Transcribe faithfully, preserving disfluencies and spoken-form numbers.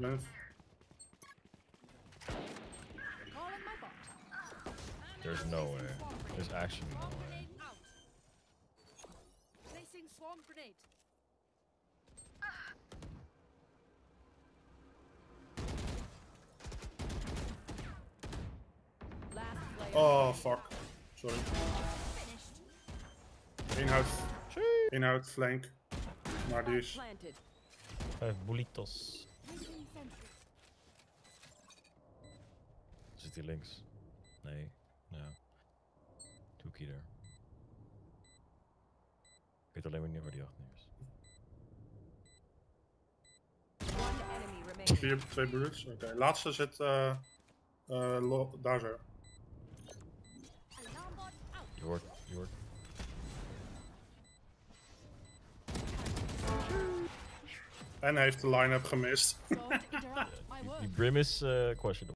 Lens. There's no way. There's actually no way. Placing swarm grenade. Oh, fuck. Sorry. Inhoud. Inhoud, flank. Maar die is... Vijf bolitos. Zit hij links? Nee. Ja. Toekie er. Ik weet alleen maar niet waar die achter is. Vier, twee bullets. Oké, okay. Laatste zit uh, uh, daar zo. Je hoort, je hoort. En hij heeft de line-up gemist. Die, die Brim is uh, questionable.